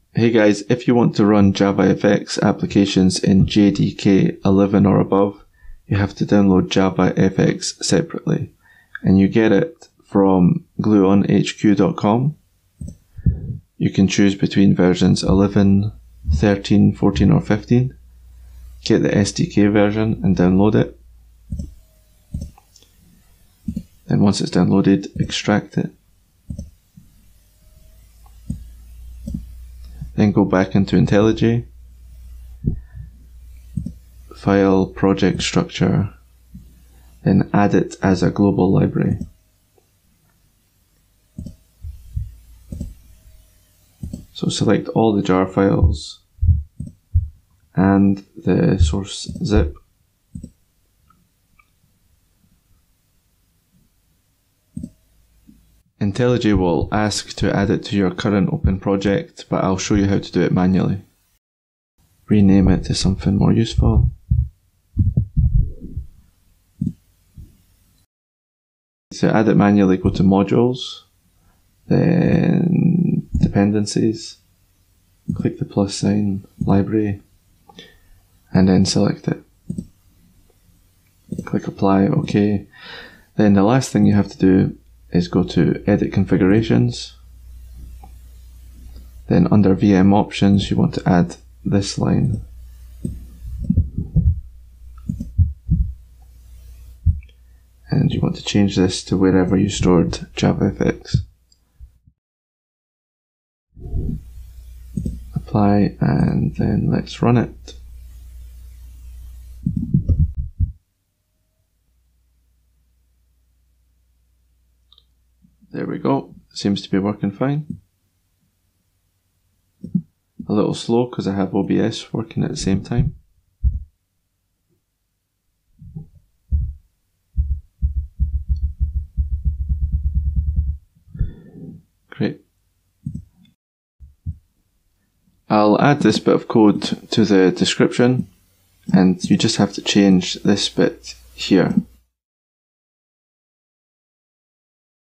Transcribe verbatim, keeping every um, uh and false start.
Hey guys, if you want to run JavaFX applications in J D K eleven or above, you have to download JavaFX separately, and you get it from gluon H Q dot com. You can choose between versions eleven, thirteen, fourteen or fifteen. Get the S D K version and download it. Then once it's downloaded, extract it. Then go back into IntelliJ, File, Project Structure, then add it as a global library. So select all the jar files and the source zip. IntelliJ will ask to add it to your current open project, but I'll show you how to do it manually. Rename it to something more useful. To add it manually, go to Modules, then Dependencies, click the plus sign, Library, and then select it. Click Apply, OK. Then the last thing you have to do is go to Edit Configurations. Then under V M Options, you want to add this line. And you want to change this to wherever you stored JavaFX. Apply, and then let's run it. There we go, seems to be working fine. A little slow because I have O B S working at the same time. Great. I'll add this bit of code to the description, and you just have to change this bit here.